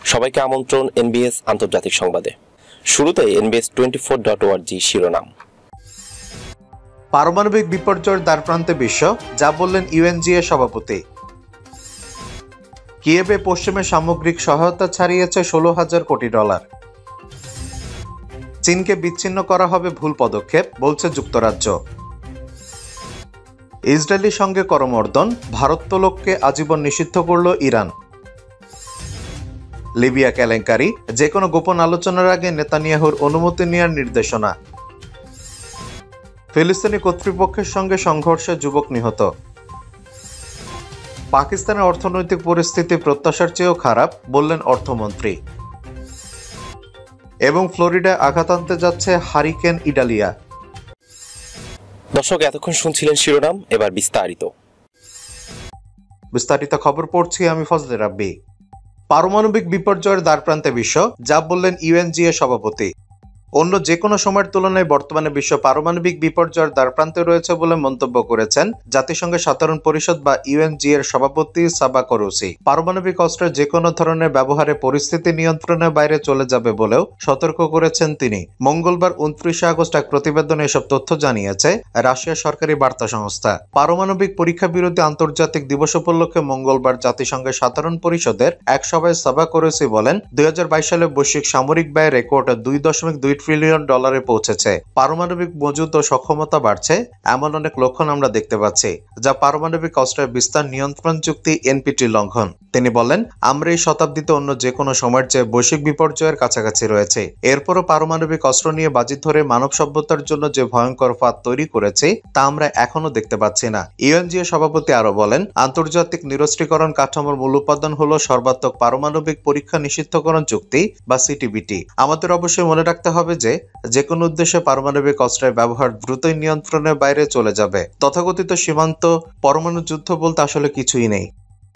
সবাইকে আমন্ত্রণ NBS আন্তর্জাতিক সংবাদে। শুরুতেই NBS24.org শিরোনাম। পারমাণবিক বিপর্যয়ের দ্বারপ্রান্তে বিশ্ব, যা বললেন ইউএনজিএ সভাপতি। কিয়েভে পশ্চিমে সামগ্রিক সহায়তা ছাড়িয়েছে $16,000 কোটি। চীনকে বিচ্ছিন্ন করা হবে ভুল পদক্ষেপ, বলছে যুক্তরাজ্য। ইসরায়েলের সঙ্গে করমর্দন, ভারোত্তোলককে আজীবন নিষিদ্ধ করল ইরান। লিবিয়া কেলেঙ্কারি, যে কোনো গোপন আলোচনার আগে নেতানিয়াহুর অনুমতি নেওয়ার নির্দেশনা। ফিলিস্তিনি কর্তৃপক্ষের সঙ্গে সংঘর্ষে যুবক নিহত। পাকিস্তানের অর্থনৈতিক পরিস্থিতি প্রত্যাশার চেয়েও খারাপ, বললেন অর্থমন্ত্রী। এবং ফ্লোরিডায় আঘাত আনতে যাচ্ছে হারিকেন ইডালিয়া। দর্শক, এতক্ষণ শুনছিলেন শিরোনাম, এবার বিস্তারিত খবর পড়ছি আমি ফজলে রাব্বি। পারমাণবিক বিপর্যয়ের দ্বারপ্রান্তে বিশ্ব, যা বললেন ইউএনজিএ সভাপতি। অন্য যে কোনো সময়ের তুলনায় বর্তমানে বিশ্ব পারমাণবিক বিপর্যয়ের দ্বারপ্রান্তে রয়েছে বলে মন্তব্য করেছেন জাতিসংঘের সাধারণ পরিষদ বা ইউএনজি এর সভাপতি সাবা করুসি। পারমাণবিক অস্ত্রের যে কোনো ধরনের ব্যবহারে পরিস্থিতি নিয়ন্ত্রণের বাইরে চলে যাবে বলেও সতর্ক করেছেন তিনি। মঙ্গলবার 29 আগস্ট এক প্রতিবেদনে এসব তথ্য জানিয়েছে রাশিয়ার সরকারি বার্তা সংস্থা। পারমাণবিক পরীক্ষা বিরোধী আন্তর্জাতিক দিবস উপলক্ষে মঙ্গলবার জাতিসংঘের সাধারণ পরিষদের এক সভায় সাবা করুসি বলেন, 2022 সালে বৈশ্বিক সামরিক ব্যয় রেকর্ড $2.2 ট্রিলিয়ন পৌঁছেছে। পারমাণবিক মজুদ ও সক্ষমতা বাড়ছে, এমন অনেক লক্ষণ আমরা দেখতে পাচ্ছি, যা পারমাণবিক অস্ত্রের বিস্তার নিয়ন্ত্রণ চুক্তি এনপিটি লঙ্ঘন। তিনি বলেন, আমরা এই শতাব্দীতে অন্য যে কোনো সময়ের চেয়ে বৈশ্বিক বিপর্যয়ের কাছাকাছি রয়েছে। এরপরও পারমাণবিক অস্ত্র নিয়ে বাজি ধরে মানব সভ্যতার জন্য যে ভয়ঙ্কর ফাঁদ তৈরি করেছে তা আমরা এখনো দেখতে পাচ্ছি না। ইউএনজিএ সভাপতি আরো বলেন, আন্তর্জাতিক নিরস্ত্রীকরণ কাঠামোর মূল উপাদান হলো সর্বাত্মক পারমাণবিক পরীক্ষা নিষিদ্ধকরণ চুক্তি বা সিটিবিটি। আমাদের অবশ্যই মনে রাখতে হবে যে কোনো উদ্দেশ্যে পারমাণবিক অস্ত্রের ব্যবহার দ্রুতই নিয়ন্ত্রণের বাইরে চলে যাবে। তথাকথিত সীমান্ত পরমাণু যুদ্ধ বলতে আসলে কিছুই নেই।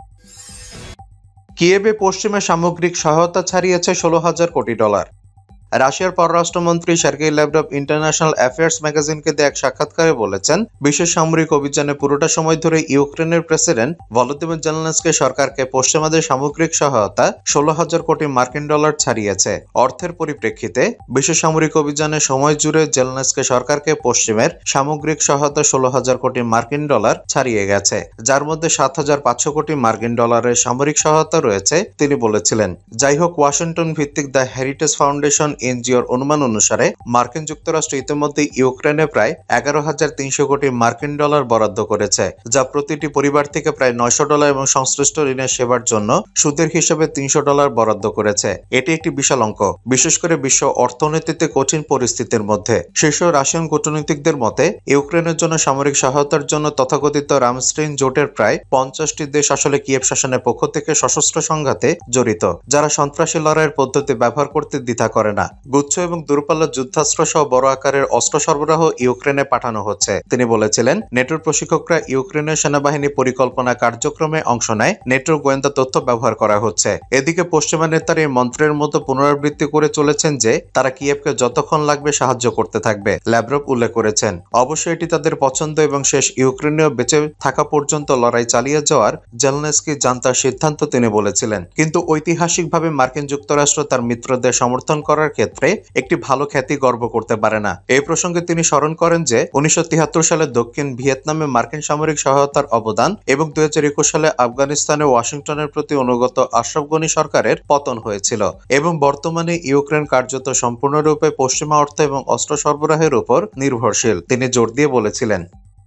কিয়েভে পশ্চিমে সামগ্রিক সহায়তা ছাড়িয়েছে $16,000 কোটি। রাশিয়ার পররাষ্ট্রমন্ত্রী সার্গেই ল্যাভরভ ইন্টারন্যাশনাল অ্যাফেয়ার্স ম্যাগাজিনকে দেয়া এক সাক্ষাৎকারে বলেছেন, বিশেষ সামরিক অভিযানে পুরোটা সময় ধরে ইউক্রেনের প্রেসিডেন্ট ভলোদিমির জেলেনস্কি সরকারকে পশ্চিমাদের সামগ্রিক সহায়তা $16,000 কোটি ছাড়িয়েছে। অর্থের পরিপ্রেক্ষিতে বিশেষ সামরিক অভিযানের সময় জুড়ে জেলেনস্কি সরকারকে পশ্চিমের সামগ্রিক সহায়তা $16,000 কোটি ছাড়িয়ে গেছে, যার মধ্যে $7,500 কোটি সামরিক সহায়তা রয়েছে, তিনি বলেছিলেন। যাই হোক, ওয়াশিংটন ভিত্তিক দ্য হেরিটেজ ফাউন্ডেশন এনজিওর অনুমান অনুসারে মার্কিন যুক্তরাষ্ট্র ইতিমধ্যে ইউক্রেনে প্রায় $11,300 কোটি বরাদ্দ করেছে, যা প্রতিটি পরিবার থেকে প্রায় $900 এবং সংশ্লিষ্ট ঋণের সেবার জন্য সুদের হিসেবে $300 বরাদ্দ করেছে। এটি একটি বিশাল অঙ্ক, বিশেষ করে বিশ্ব অর্থনীতিতে কঠিন পরিস্থিতির মধ্যে। শীর্ষ রাশিয়ান কূটনীতিকদের মতে, ইউক্রেনের জন্য সামরিক সহায়তার জন্য তথাকথিত রামস্টেইন জোটের প্রায় 50টি দেশ আসলে কিয়েভ শাসনের পক্ষ থেকে সশস্ত্র সংঘাতে জড়িত, যারা সন্ত্রাসী লড়াইয়ের পদ্ধতি ব্যবহার করতে দ্বিধা করে না। গুচ্ছ এবং দূরপাল্লার যুদ্ধাস্ত্র সহ বড় আকারের অস্ত্র সরবরাহ ইউক্রেনে পাঠানো হচ্ছে। তিনি বলেছিলেন, নেটোর প্রশিক্ষকরা ইউক্রেনের সেনাবাহিনী পরিকল্পনা কার্যক্রমে অংশ নেয়, নেটোর গোয়েন্দা তথ্য ব্যবহার করা হচ্ছে। এদিকে পশ্চিমা নেতারা এই মন্ত্রের মতো পুনরাবৃত্তি করে চলেছেন যে তারা কিয়েভকে যতক্ষণ লাগবে সাহায্য করতে থাকবে, ল্যাভরভ উল্লেখ করেছেন। অবশ্যই এটি তাদের পছন্দ এবং শেষ ইউক্রেনীয় বেঁচে থাকা পর্যন্ত লড়াই চালিয়ে যাওয়ার জেলেনস্কি জানতার সিদ্ধান্ত, তিনি বলেছিলেন। কিন্তু ঐতিহাসিকভাবে মার্কিন যুক্তরাষ্ট্র তার মিত্রদের সমর্থন করার ক্ষেত্রে একটি ভালো খ্যাতি গর্ব করতে পারে না। এই প্রসঙ্গে তিনি স্মরণ করেন যে 1973 সালে দক্ষিণ ভিয়েতনামে মার্কিন সামরিক সহায়তার অবদান এবং 2021 সালে আফগানিস্তানে ওয়াশিংটনের প্রতি অনুগত আশরাফ গনি সরকারের পতন হয়েছিল, এবং বর্তমানে ইউক্রেন কার্যত সম্পূর্ণরূপে পশ্চিমা অর্থ এবং অস্ত্র সরবরাহের উপর নির্ভরশীল, তিনি জোর দিয়ে বলেছিলেন।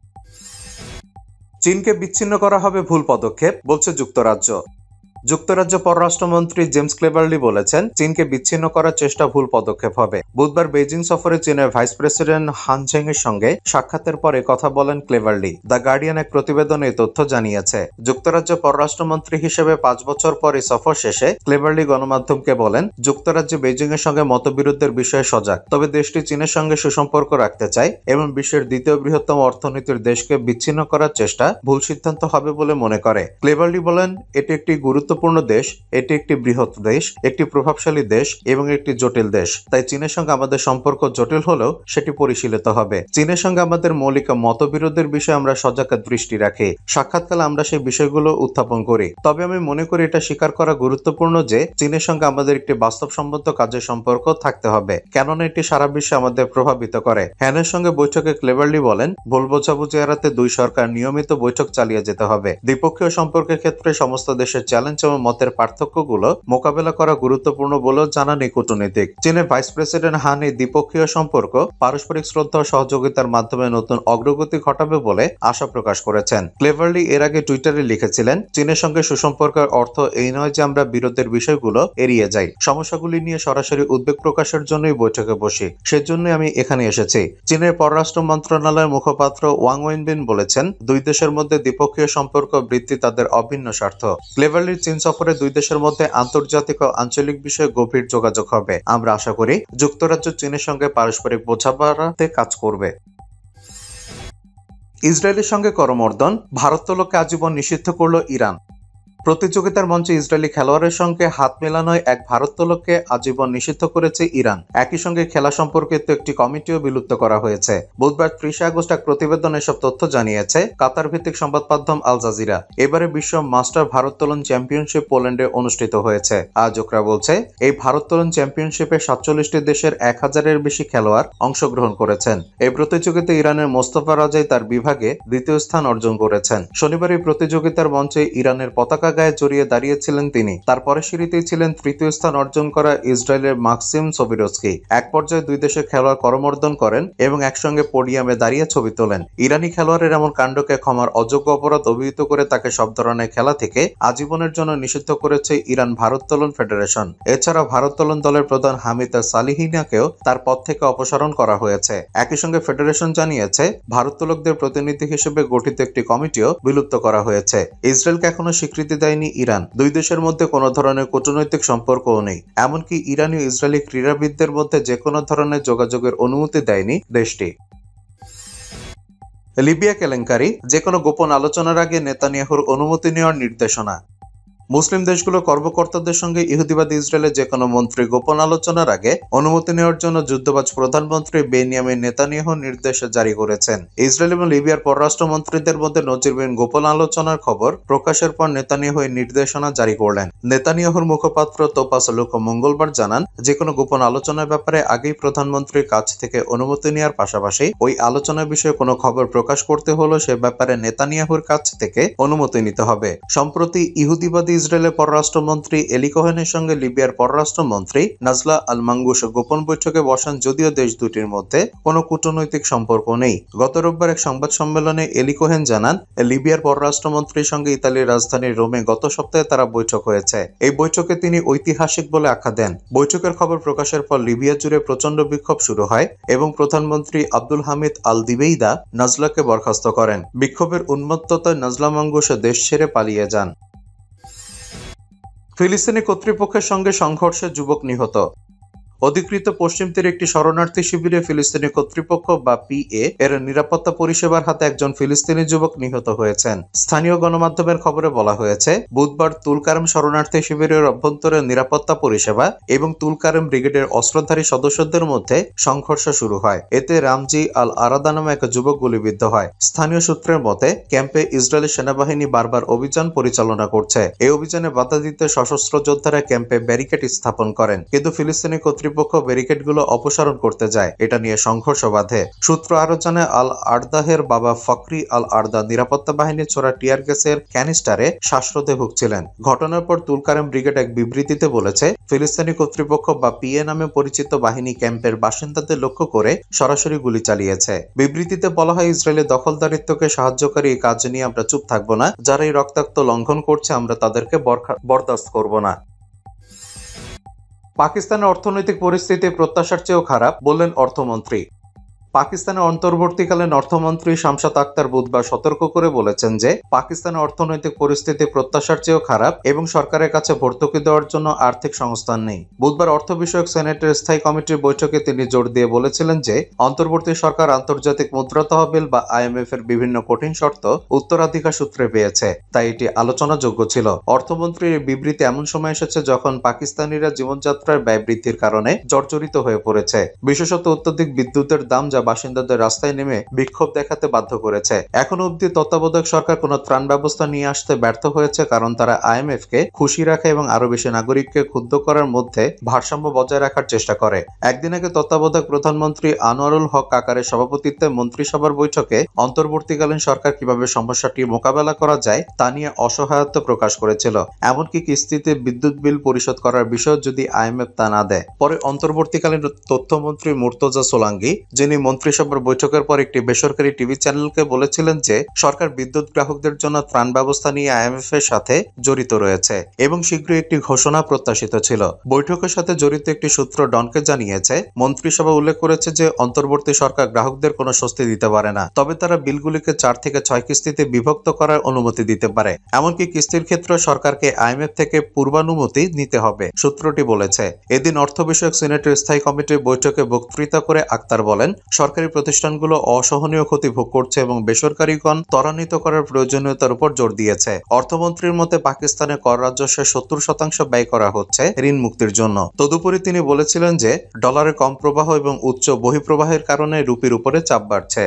চীনকে বিচ্ছিন্ন করা হবে ভুল পদক্ষেপ, বলছে যুক্তরাজ্য। যুক্তরাজ্য পররাষ্ট্রমন্ত্রী জেমস ক্লেভারলি বলেছেন, চীনকে বিচ্ছিন্ন করার চেষ্টা ভুল পদক্ষেপ হবে। বুধবার বেইজিং সফরে চীনের ভাইস প্রেসিডেন্ট হান ঝেং এর সঙ্গে সাক্ষাতের পরে কথা বলেন ক্লেভারলি। দ্য গার্ডিয়ান এক প্রতিবেদনে এই তথ্য জানিয়েছে। যুক্তরাজ্য পররাষ্ট্রমন্ত্রী হিসেবে 5 বছর পর এই সফর শেষে ক্লেভারলি গণমাধ্যমকে বলেন, যুক্তরাজ্য বেইজিং এর সঙ্গে মতবিরোধের বিষয়ে সজাগ, তবে দেশটি চীনের সঙ্গে সুসম্পর্ক রাখতে চায় এবং বিশ্বের দ্বিতীয় বৃহত্তম অর্থনীতির দেশকে বিচ্ছিন্ন করার চেষ্টা ভুল সিদ্ধান্ত হবে বলে মনে করে। ক্লেভারলি বলেন, এটি একটি গুরুত্ব গুরুত্বপূর্ণ দেশ, এটি একটি বৃহৎ দেশ, একটি প্রভাবশালী দেশ এবং একটি জটিল দেশ। তাই চীনের সঙ্গে আমাদের সম্পর্ক জটিল হলেও সেটি পরিশীলিত হবে। চীনের সঙ্গে আমাদের মৌলিক মতবিরোধের বিষয়ে আমরা সজাগ দৃষ্টি রাখি। সাক্ষাৎকালে আমরা সেই বিষয়গুলো উত্থাপন করি। তবে আমি মনে করি এটা স্বীকার করা গুরুত্বপূর্ণ যে চীনের সঙ্গে আমাদের একটি বাস্তবসম্মত কাজের সম্পর্ক থাকতে হবে, কেননা এটি সারা বিশ্বে আমাদের প্রভাবিত করে। হ্যানের সঙ্গে বৈঠকে ক্লেভারলি বলেন, ভুল বোঝাবুঝি এড়াতে দুই সরকার নিয়মিত বৈঠক চালিয়ে যেতে হবে। দ্বিপক্ষীয় সম্পর্কের ক্ষেত্রে সমস্ত দেশের চ্যালেঞ্জ এবং মতের পার্থক্যগুলো মোকাবেলা করা গুরুত্বপূর্ণ বলেও জানান এই কূটনীতিক। চীনের ভাইস প্রেসিডেন্ট হান এই দ্বিপক্ষীয় সম্পর্ক পারস্পরিক শ্রদ্ধা ও সহযোগিতার মাধ্যমে নতুন অগ্রগতি ঘটাবে বলে আশা প্রকাশ করেছেন। ক্লেভারলি এর আগে টুইটারে লিখেছিলেন, চীনের সঙ্গে সুসম্পর্কের অর্থ এই নয় যে আমরা বিরোধের বিষয়গুলো এড়িয়ে যাই, সমস্যাগুলি নিয়ে সরাসরি উদ্বেগ প্রকাশের জন্যই বৈঠকে বসি, সেজন্যই আমি এখানে এসেছি। চীনের পররাষ্ট্র মন্ত্রণালয়ের মুখপাত্র ওয়াং ওয়েনবিন বলেছেন, দুই দেশের মধ্যে দ্বিপক্ষীয় সম্পর্ক বৃদ্ধি তাদের অভিন্ন স্বার্থ। ক্লেভারলির চীন সফরে দুই দেশের মধ্যে আন্তর্জাতিক ও আঞ্চলিক বিষয়ে গভীর যোগাযোগ হবে। আমরা আশা করি যুক্তরাজ্য চীনের সঙ্গে পারস্পরিক বোঝাপড়াতে কাজ করবে। ইসরায়েলের সঙ্গে করমর্দন, ভারোত্তোলনকে আজীবন নিষিদ্ধ করল ইরান। প্রতিযোগিতার মঞ্চে ইসরায়েলি খেলোয়াড়ের সঙ্গে হাত মেলানোয় এক ভারোত্তোলককে আজীবন নিষিদ্ধ করেছে ইরান। একই সঙ্গে খেলা সম্পর্কিত একটি কমিটিও বিলুপ্ত করা হয়েছে। বুধবার 30 আগস্ট এক প্রতিবেদন এসব তথ্য জানিয়েছে কাতার ভিত্তিক সংবাদ মাধ্যম আল জাজিরা। এবারে বিশ্ব মাস্টার ভারোত্তোলন চ্যাম্পিয়নশিপ পোল্যান্ডে অনুষ্ঠিত হয়েছে। আয়োজকরা বলছে, এই ভারোত্তোলন চ্যাম্পিয়নশিপে 47টি দেশের 1000-এর বেশি খেলোয়াড় অংশগ্রহণ করেছেন। এই প্রতিযোগিতায় ইরানের মোস্তফা রাজাই তার বিভাগে দ্বিতীয় স্থান অর্জন করেছেন। শনিবার এই প্রতিযোগিতার মঞ্চে ইরানের পতাকা গায়ে জড়িয়ে দাঁড়িয়েছিলেন তিনি। তারপরে সিঁড়িতেই ছিলেন তৃতীয় স্থান অর্জন করা ইসরায়েলের মাক্সিম সোবিরস্কি। এক পর্যায়ে দুই দেশের খেলোয়াড় করমর্দন করেন এবং একসঙ্গে পোডিয়ামে দাঁড়িয়ে ছবি তোলেন। ইরানি খেলোয়াড়ের এমন কাণ্ডকে ক্ষমার অযোগ্য অপরাধ অভিহিত করে তাকে সব ধরনের খেলা থেকে আজীবনের জন্য নিষিদ্ধ করেছে ইরান ভারোত্তোলন ফেডারেশন। এছাড়া ভারোত্তোলন দলের প্রধান হামিদ সালিহিনাকেও তার পদ থেকে অপসারণ করা হয়েছে। একই সঙ্গে ফেডারেশন জানিয়েছে, ভারোত্তোলকদের প্রতিনিধি হিসেবে গঠিত একটি কমিটিও বিলুপ্ত করা হয়েছে। ইসরায়েলকে এখনো স্বীকৃতি দেয়নি ইরান। দুই দেশের মধ্যে কোনো ধরনের কূটনৈতিক সম্পর্কও নেই। এমনকি ইরানি ও ইসরায়েলি ক্রীড়াবিদদের মধ্যে যে কোনো ধরনের যোগাযোগের অনুমতি দেয়নি দেশটি। লিবিয়া কেলেঙ্কারি, যে কোনো গোপন আলোচনার আগে নেতানিয়াহুর অনুমতি নেওয়ার নির্দেশনা। মুসলিম দেশগুলোর কর্মকর্তাদের সঙ্গে ইহুদিবাদী ইসরায়েলের যে কোনো মন্ত্রী গোপন আলোচনার আগে অনুমতি নেওয়ার জন্য যুদ্ধবাজ প্রধানমন্ত্রী বেনিয়ামিন নেতানিয়াহু নির্দেশ জারি করেছেন। ইসরায়েল এবং লিবিয়ার পররাষ্ট্রমন্ত্রীদের মধ্যে নজিরবিহীন গোপন আলোচনার খবর প্রকাশের পর নেতানিয়াহু এই নির্দেশনা জারি করলেন। নেতানিয়াহুর মুখপাত্র তোপাস লুকো মঙ্গলবার জানান, যে কোনো গোপন আলোচনার ব্যাপারে আগেই প্রধানমন্ত্রীর কাছ থেকে অনুমতি নেওয়ার পাশাপাশি ওই আলোচনার বিষয়ে কোনো খবর প্রকাশ করতে হলেও সে ব্যাপারে নেতানিয়াহুর কাছ থেকে অনুমতি নিতে হবে। সম্প্রতি ইহুদিবাদী ইসরায়েলের পররাষ্ট্রমন্ত্রী এলি কোহেনের সঙ্গে লিবিয়ার পররাষ্ট্রমন্ত্রী নাজলা আল মাঙ্গুস গোপন বৈঠকে বসান, যদিও দেশ দুটির মধ্যে কোনো কূটনৈতিক সম্পর্ক নেই। গত রোববার এক সংবাদ সম্মেলনে এলি কোহেন জানান, লিবিয়ার পররাষ্ট্রমন্ত্রীর সঙ্গে ইতালির রাজধানী রোমে গত সপ্তাহে তারা বৈঠক হয়েছে। এই বৈঠকে তিনি ঐতিহাসিক বলে আখ্যা দেন। বৈঠকের খবর প্রকাশের পর লিবিয়া জুড়ে প্রচন্ড বিক্ষোভ শুরু হয় এবং প্রধানমন্ত্রী আব্দুল হামিদ আল দিবেইদা নাজলাকে বরখাস্ত করেন। বিক্ষোভের উন্মত্ততায় নাজলা মাঙ্গুস দেশ ছেড়ে পালিয়ে যান। ফিলিস্তিনি কর্তৃপক্ষের সঙ্গে সংঘর্ষে যুবক নিহত। অধিকৃত পশ্চিম তীরে একটি শরণার্থী শিবিরে ফিলিস্তিনি কর্তৃপক্ষ বা পিএ এর নিরাপত্তা পরিষেবার হাতে একজন ফিলিস্তিনি যুবক নিহত হয়েছেন। স্থানীয় গণমাধ্যমের খবরে বলা হয়েছে, বুধবার তুলকারেম শরণার্থী শিবিরের অভ্যন্তরে নিরাপত্তা পরিষেবা এবং তুলকারেম ব্রিগেডের অস্ত্রধারী সদস্যদের মধ্যে সংঘর্ষ শুরু হয়। এতে রামজি আল আরাদা নামে এক যুবক গুলিবিদ্ধ হয়। স্থানীয় সূত্রের মতে, ক্যাম্পে ইসরায়েলি সেনাবাহিনী বারবার অভিযান পরিচালনা করছে। এই অভিযানে বাধা দিতে সশস্ত্র যোদ্ধারা ক্যাম্পে ব্যারিকেড স্থাপন করেন, কিন্তু ফিলিস্তিনি কর্তৃপক্ষ ব্যারিকেডগুলো অপসারণ করতে যায়। এটা নিয়ে সংঘর্ষ বাধে। সূত্র আরো জানায়, আল আরদাহের বাবা ফকরি আল আরদা নিরাপত্তা বাহিনীর ছোড়া টিয়ার গ্যাসের ক্যানিস্টারে শ্বাসরোধে ভুগছিলেন। ঘটনার পর তুলকারেম ব্রিগেড এক বিবৃতিতে বলেছে, ফিলিস্তিনি কর্তৃপক্ষ বা পিএ নামে পরিচিত বাহিনী ক্যাম্পের বাসিন্দাদের লক্ষ্য করে সরাসরি গুলি চালিয়েছে। বিবৃতিতে বলা হয়, ইসরায়েলের দখলদারিত্বকে সাহায্যকারী এই কাজ নিয়ে আমরা চুপ থাকব না। যারা এই রক্তাক্ত লঙ্ঘন করছে আমরা তাদেরকে বরদাস্ত করব না। পাকিস্তানের অর্থনৈতিক পরিস্থিতি প্রত্যাশার চেয়েও খারাপ, বললেন অর্থমন্ত্রী। পাকিস্তানের অন্তর্বর্তীকালীন অর্থমন্ত্রী শামসাদ আক্তার বুধবার সতর্ক করে বলেছেন যে পাকিস্তানের অর্থনৈতিক পরিস্থিতি প্রত্যাশার চেয়েও খারাপ এবং সরকারের কাছে ভর্তুকি দেওয়ার জন্য আর্থিক সংস্থান নেই। বুধবার অর্থ বিষয়ক সেনেটের স্থায়ী কমিটির বৈঠকে তিনি জোর দিয়ে বলেছিলেন যে অন্তর্বর্তী সরকার আন্তর্জাতিক মুদ্রা তহবিল বা IMF এর বিভিন্ন কঠিন শর্ত উত্তরাধিকার সূত্রে পেয়েছে, তাই এটি আলোচনাযোগ্য ছিল। অর্থমন্ত্রীর এই বিবৃতি এমন সময় এসেছে যখন পাকিস্তানিরা জীবনযাত্রার ব্যয় বৃদ্ধির কারণে জর্জরিত হয়ে পড়েছে, বিশেষত অত্যধিক বিদ্যুতের দাম যা বাসিন্দাদের রাস্তায় নেমে বিক্ষোভ দেখাতে বাধ্য করেছে। এখনো অবধি তত্ত্বাবধায়ক সরকার কোনো ত্রাণ ব্যবস্থা নিয়ে আসতে ব্যর্থ হয়েছে, কারণ তারা IMF কে খুশি রাখা এবং আরো বেশি নাগরিককে ক্ষুব্ধ করার মধ্যে ভারসাম্য বজায় রাখার চেষ্টা করে। একদিন আগে তত্ত্বাবধায়ক প্রধানমন্ত্রী আনোয়ারুল হক কাকারের সভাপতিত্বে মন্ত্রিসভার বৈঠকে অন্তর্বর্তীকালীন সরকার কিভাবে সমস্যাটি মোকাবেলা করা যায় তা নিয়ে অসহায়ত্ব প্রকাশ করেছিল, এমনকি কিস্তিতে বিদ্যুৎ বিল পরিশোধ করার বিষয় যদি IMF তা না দেয়। পরে অন্তর্বর্তীকালীন তথ্যমন্ত্রী মুর্তজা সোলাঙ্গি, যিনি মন্ত্রিসভার বৈঠকের পর একটি বেসরকারি টিভি চ্যানেলকে বলেছিলেন যে সরকার বিদ্যুৎ গ্রাহকদের জন্য ত্রাণ ব্যবস্থা নিয়ে IMF এর সাথে জড়িত রয়েছে এবং শীঘ্রই একটি ঘোষণা প্রত্যাশিত ছিল। বৈঠকের সাথে জড়িত একটি সূত্র ডনকে জানিয়েছে মন্ত্রিসভা উল্লেখ করেছে যে অন্তর্বর্তী সরকার গ্রাহকদের কোনো স্বস্তি দিতে পারে না, তবে তারা বিলগুলিকে 4 থেকে 6 কিস্তিতে বিভক্ত করার অনুমতি দিতে পারে। এমনকি কিস্তির ক্ষেত্রে সরকারকে IMF থেকে পূর্বানুমতি নিতে হবে, সূত্রটি বলেছে। এদিন অর্থ বিষয়ক সিনেটের স্থায়ী কমিটির বৈঠকে বক্তৃতা করে আক্তার বলেন, সরকারি প্রতিষ্ঠানগুলো অসহনীয় ক্ষতি ভোগ করছে এবং বেসরকারীগণ ত্বরান্বিত করার প্রয়োজনীয়তার উপর জোর দিয়েছে। অর্থমন্ত্রীর মতে পাকিস্তানে কর রাজস্বের 70% ব্যয় করা হচ্ছে ঋণ মুক্তির জন্য। তদুপরি তিনি বলেছিলেন যে ডলারের কম প্রবাহ এবং উচ্চ বহিঃপ্রবাহের কারণে রুপির উপরে চাপ বাড়ছে।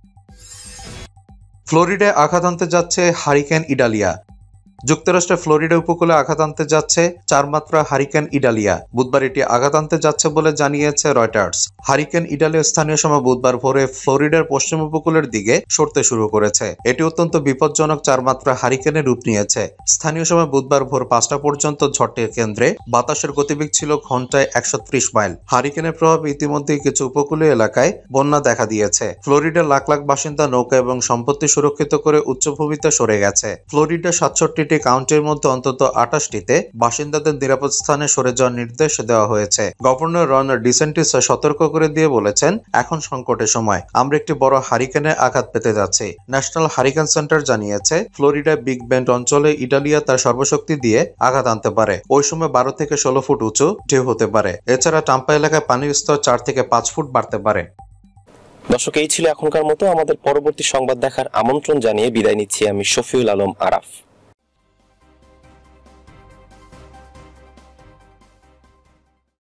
ফ্লোরিডায় আঘাত আনতে যাচ্ছে হারিকেন ইডালিয়া। যুক্তরাষ্ট্রের ফ্লোরিডা উপকূলে আঘাত আনতে যাচ্ছে 4 মাত্রা হারিকেন ইডালিয়া। বুধবার এটি আঘাত আনতে যাচ্ছে বলে জানিয়েছে রয়টার্স। হারিকেন ইডালিয়া স্থানীয় সময় বুধবার ভোরে ফ্লোরিডার পশ্চিম উপকূলের দিকে সরতে শুরু করেছে। এটি অত্যন্ত বিপজ্জনক 4 মাত্রা হারিকেনের রূপ নিয়েছে। স্থানীয় সময় বুধবার ভোর 5টা পর্যন্ত ঝড়টির কেন্দ্রে বাতাসের গতিবেগ ছিল ঘন্টায় 130 মাইল। হারিকেনের প্রভাবে ইতিমধ্যেই কিছু উপকূলীয় এলাকায় বন্যা দেখা দিয়েছে। ফ্লোরিডার লাখ লাখ বাসিন্দা নৌকা এবং সম্পত্তি সুরক্ষিত করে উচ্চভূমিতে সরে গেছে। ফ্লোরিডার 67 কাউন্টির মধ্যে অন্তত 28টিতে বাসিন্দাদের নিরাপদ স্থানে সরে যাওয়ার নির্দেশ দেওয়া হয়েছে। গভর্নর রন ডিসেন্টিস সতর্ক করে দিয়ে বলেছেন, এখন সংকটের সময়, আমরা একটি বড় হারিকেনের আঘাত পেতে যাচ্ছি। ন্যাশনাল হারিকেন সেন্টার জানিয়েছে ফ্লোরিডা বিগ বেন্ড অঞ্চলে ইডালিয়া তার সর্বশক্তি দিয়ে আঘাত আনতে পারে। ওই সময় 12 থেকে 16 ফুট উঁচু ঢেউ হতে পারে। এছাড়া টাম্পা এলাকায় পানির স্তর 4 থেকে 5 ফুট বাড়তে পারে। দর্শক, এই ছিল এখনকার মতো। আমাদের পরবর্তী সংবাদ দেখার আমন্ত্রণ জানিয়ে বিদায় নিচ্ছি আমি শফিউল আলম আরাফ।